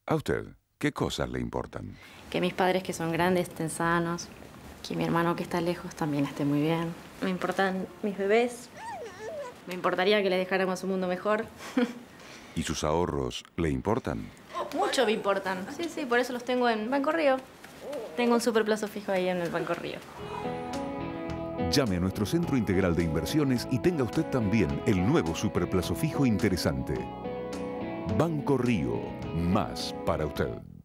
¿A usted qué cosas le importan? Que mis padres, que son grandes, estén sanos. Que mi hermano, que está lejos, también esté muy bien. Me importan mis bebés. Me importaría que les dejáramos un mundo mejor. ¿Y sus ahorros le importan? Mucho me importan. Sí, sí, por eso los tengo en Banco Río. Tengo un superplazo fijo ahí en el Banco Río. Llame a nuestro Centro Integral de Inversiones y tenga usted también el nuevo superplazo fijo interesante. Banco Río, más para usted.